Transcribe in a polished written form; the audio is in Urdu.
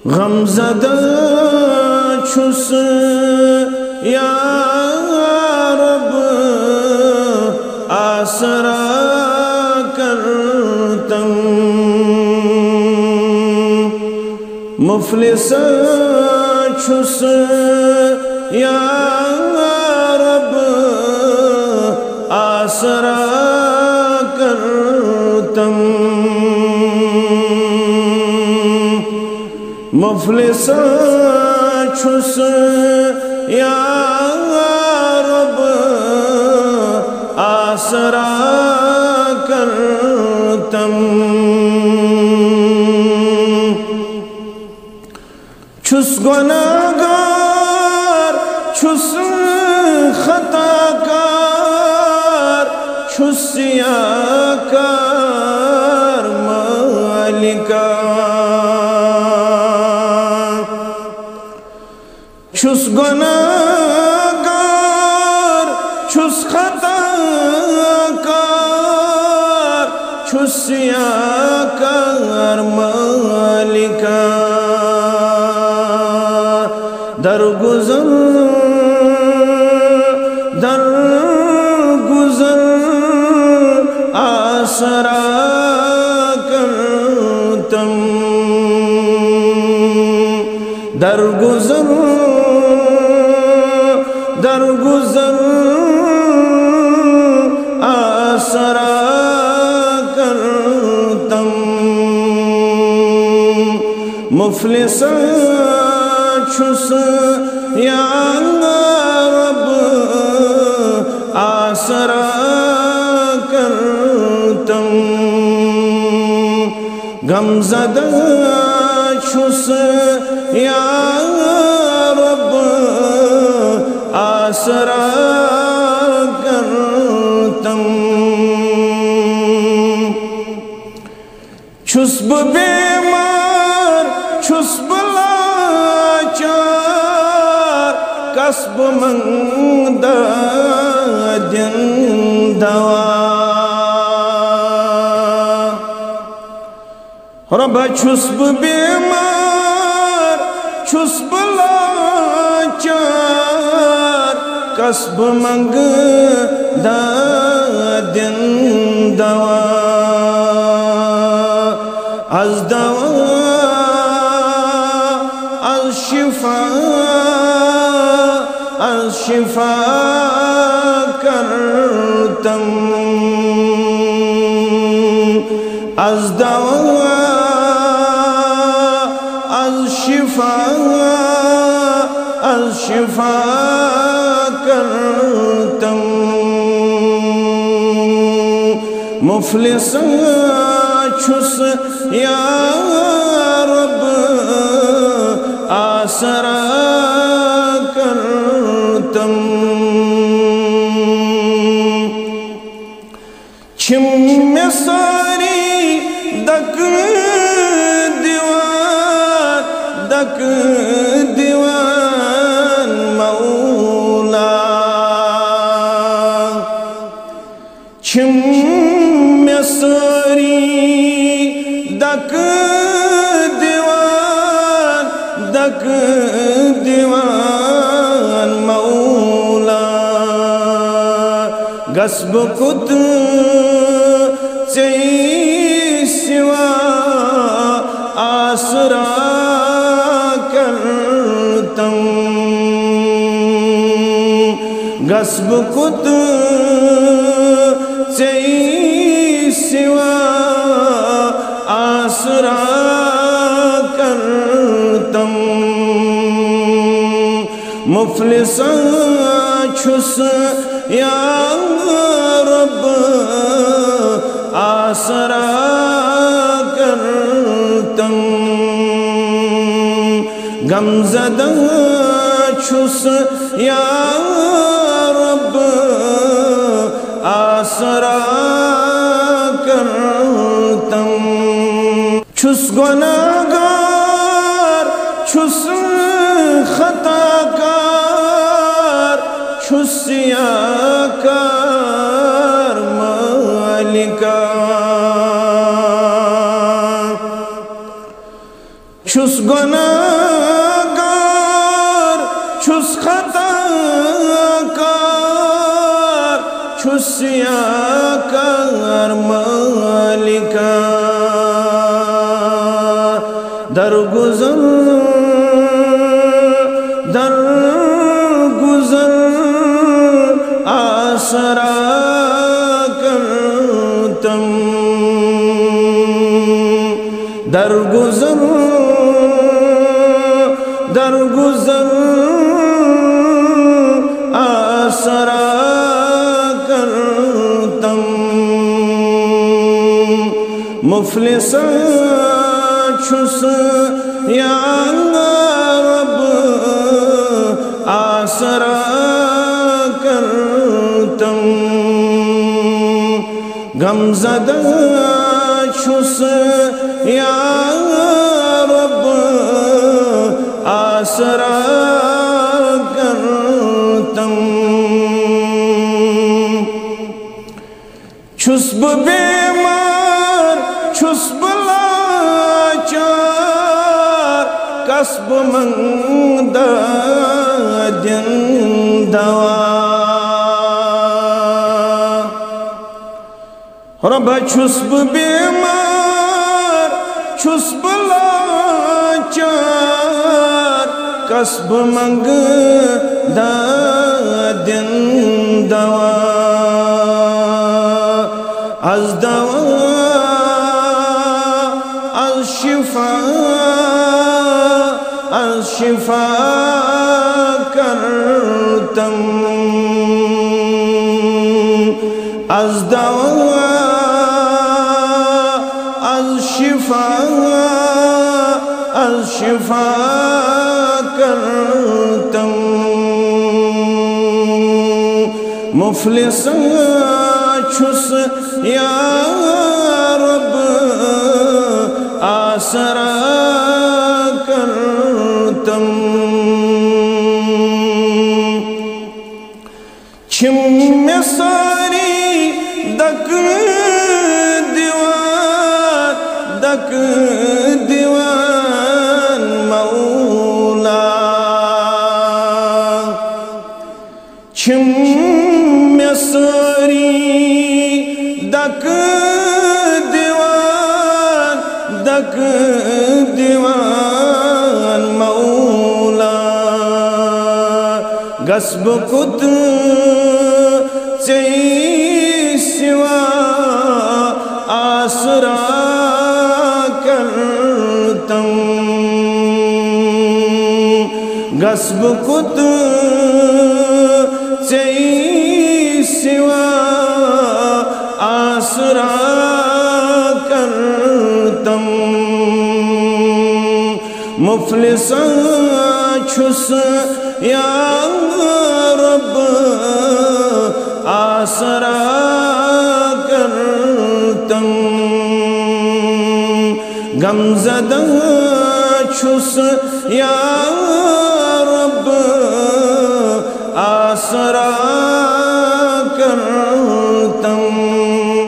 غمزدہ چھس یا رب آسرا کرتم مفلس چھس یا رب آسرا کرتم مفلس چھس یا رب آسرا کرتم چھس گناہگار چھس خطا کار چھس سیاکار مالکا چھس گناہگار چھس خطا کار چھس سیاکار مالکا درگزر آسرا کرتم درگزر آسرا کرتم مفلس چھس یا رب آسرا کرتم غمزدہ چھس یا رب آسرا کرتم چھس بیمار چھس لاچار کسب منگدہ دن دوا رب چھس بیمار چھس لاچار کسب منگدہ دن دوا از دوا از شفا کرتم از دوا از شفا کرتم مفلس چھس یا رب آسرا کرتم چھم میں ساری دک دیوان مولا چھم میں ساری دک دیوان مولا غصب کت چی سوا آسرا کرتم غصب کت چی سوا آسرا کرتم مفلس چھس یا رب آسرا کرتم غمزدہ چھس یا رب آسرا کرتم چھس گناہگار چھس خطا کار چھس سیاکار مالکا چھُس گۄناہگار چھُس خطا کار چھُس سیاکار مالکا درگزر آسرا کرتم درگزر آسرا کرتم مفلسا چھُس یا رب آسرا کرتم غمزدہ چھُس یا رب آسرا کرتم چھُس بہٕ بیمار چھُس بہٕ لاچار کس بہٕ منگدہ دِن دوا ربا چھُس بہٕ بیمار چھُس بہٕ لاچار کس بہٕ منگدہ دِن دوا از دوا از شفا کرتم از دوا از شفا کرتم مفلسا چھُس یا رب آسرا کرتم چھِم مےٚ ساری دکہٕ دِوان مولا چھِم مےٚ ساری دکہٕ دِوان مولا گژھٕ بہٕ کوٚت ژےٚ سِوا آسرا کرتم گژھٕ بہٕ کوٚت ژےٚ سِوا آسرا کرتم مفلسا چھُس یا رب آسرا کرتم غمزدہ چھُس یا